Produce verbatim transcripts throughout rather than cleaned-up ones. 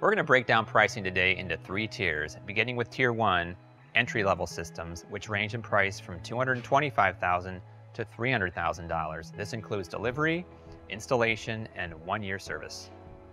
We're going to break down pricing today into three tiers, beginning with Tier one, entry-level systems, which range in price from two hundred twenty-five thousand dollars to three hundred thousand dollars. This includes delivery, installation, and one-year service.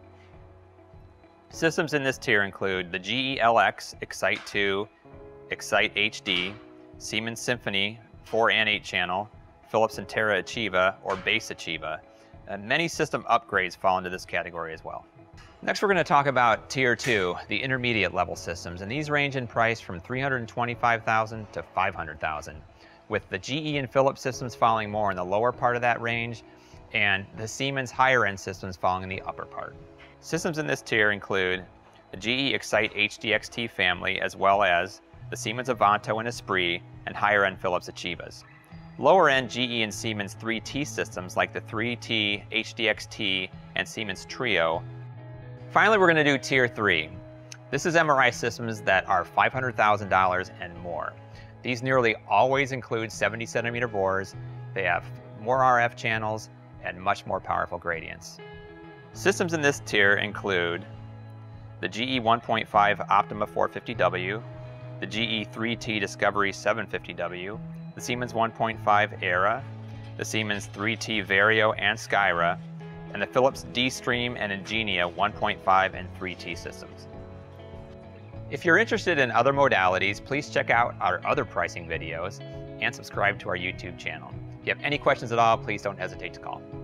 Systems in this tier include the G E L X Excite two, Excite H D, Siemens Symphony four and eight channel, Philips Intera Achieva, or Base Achieva. And many system upgrades fall into this category as well. Next, we're going to talk about Tier two, the intermediate level systems, and these range in price from three hundred twenty-five thousand dollars to five hundred thousand dollars, with the G E and Philips systems falling more in the lower part of that range, and the Siemens higher-end systems falling in the upper part. Systems in this tier include the G E Excite H D X T family, as well as the Siemens Avanto and Esprit, and higher-end Philips Achievas. Lower-end G E and Siemens three T systems like the three T, H D X T, and Siemens Trio. Finally, we're going to do Tier three. This is M R I systems that are five hundred thousand dollars and more. These nearly always include seventy centimeter bores, they have more R F channels, and much more powerful gradients. Systems in this tier include the G E one point five Optima four fifty W, the G E three T Discovery seven fifty W, the Siemens one point five Era, the Siemens three T Vario and Skyra, and the Philips D-Stream and Ingenia one point five and three T systems. If you're interested in other modalities, please check out our other pricing videos and subscribe to our YouTube channel. If you have any questions at all, please don't hesitate to call.